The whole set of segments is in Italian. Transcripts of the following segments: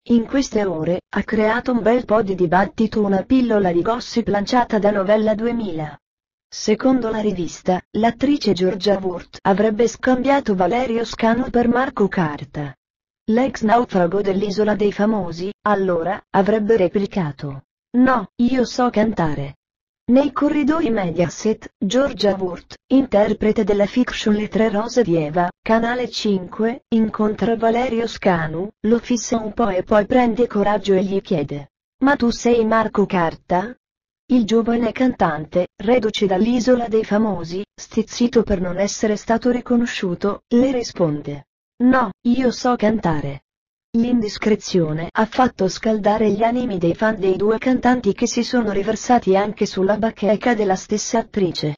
in queste ore, ha creato un bel po' di dibattito una pillola di gossip lanciata da Novella 2000. Secondo la rivista, l'attrice Giorgia Wurt avrebbe scambiato Valerio Scanu per Marco Carta. L'ex naufrago dell'Isola dei Famosi, allora, avrebbe replicato: "No, io so cantare". Nei corridoi Mediaset, Giorgia Wurt, interprete della fiction Le tre rose di Eva, Canale 5, incontra Valerio Scanu, lo fissa un po' e poi prende coraggio e gli chiede: "Ma tu sei Marco Carta?". Il giovane cantante, reduce dall'Isola dei Famosi, stizzito per non essere stato riconosciuto, le risponde: "No, io so cantare". L'indiscrezione ha fatto scaldare gli animi dei fan dei due cantanti che si sono riversati anche sulla bacheca della stessa attrice.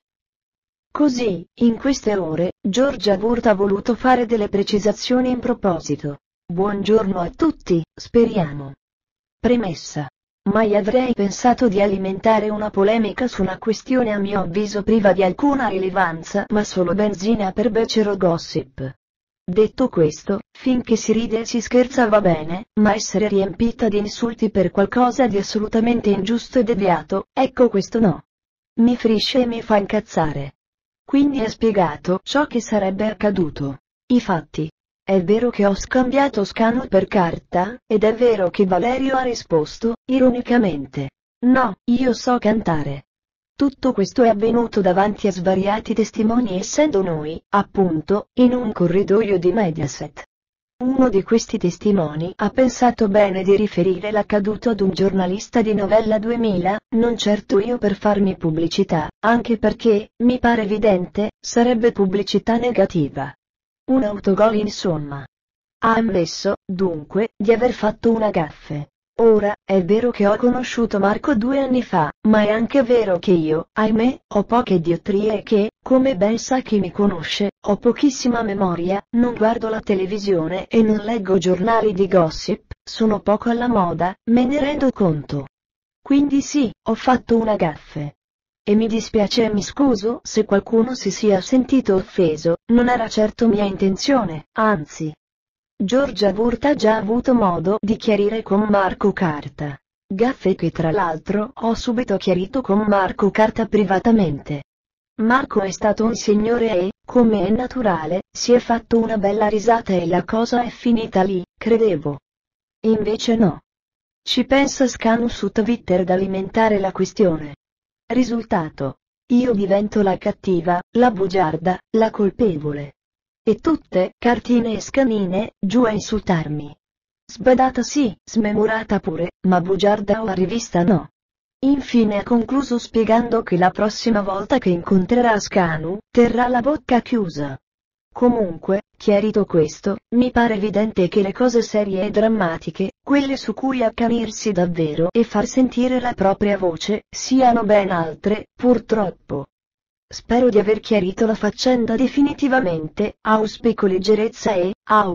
Così, in queste ore, Giorgia Wurt ha voluto fare delle precisazioni in proposito. Buongiorno a tutti, speriamo. Premessa. Mai avrei pensato di alimentare una polemica su una questione a mio avviso priva di alcuna rilevanza ma solo benzina per becero gossip. Detto questo, finché si ride e si scherza va bene, ma essere riempita di insulti per qualcosa di assolutamente ingiusto e deviato, ecco questo no. Mi ferisce e mi fa incazzare. Quindi ha spiegato ciò che sarebbe accaduto. I fatti. È vero che ho scambiato Scanu per Carta, ed è vero che Valerio ha risposto, ironicamente: "No, io so cantare". Tutto questo è avvenuto davanti a svariati testimoni essendo noi, appunto, in un corridoio di Mediaset. Uno di questi testimoni ha pensato bene di riferire l'accaduto ad un giornalista di Novella 2000, non certo io per farmi pubblicità, anche perché, mi pare evidente, sarebbe pubblicità negativa. Un autogol insomma. Ha ammesso, dunque, di aver fatto una gaffe. Ora, è vero che ho conosciuto Marco 2 anni fa, ma è anche vero che io, ahimè, ho poche diottrie e che, come ben sa chi mi conosce, ho pochissima memoria, non guardo la televisione e non leggo giornali di gossip, sono poco alla moda, me ne rendo conto. Quindi sì, ho fatto una gaffe. E mi dispiace e mi scuso se qualcuno si sia sentito offeso, non era certo mia intenzione, anzi. Giorgia Wurt ha già avuto modo di chiarire con Marco Carta. Gaffe che tra l'altro ho subito chiarito con Marco Carta privatamente. Marco è stato un signore e, come è naturale, si è fatto una bella risata e la cosa è finita lì, credevo. Invece no. Ci pensa Scanu su Twitter ad alimentare la questione. Risultato. Io divento la cattiva, la bugiarda, la colpevole. E tutte, cartine e scanine, giù a insultarmi. Sbadata sì, smemorata pure, ma bugiarda o a rivista no. Infine ha concluso spiegando che la prossima volta che incontrerà Scanu, terrà la bocca chiusa. Comunque, chiarito questo, mi pare evidente che le cose serie e drammatiche, quelle su cui accanirsi davvero e far sentire la propria voce, siano ben altre, purtroppo. Spero di aver chiarito la faccenda definitivamente, auspico leggerezza e,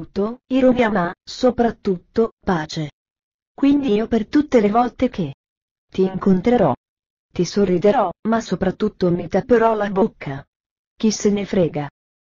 ironia ma, soprattutto, pace. Quindi io per tutte le volte che ti incontrerò, ti sorriderò, ma soprattutto mi tapperò la bocca. Chi se ne frega.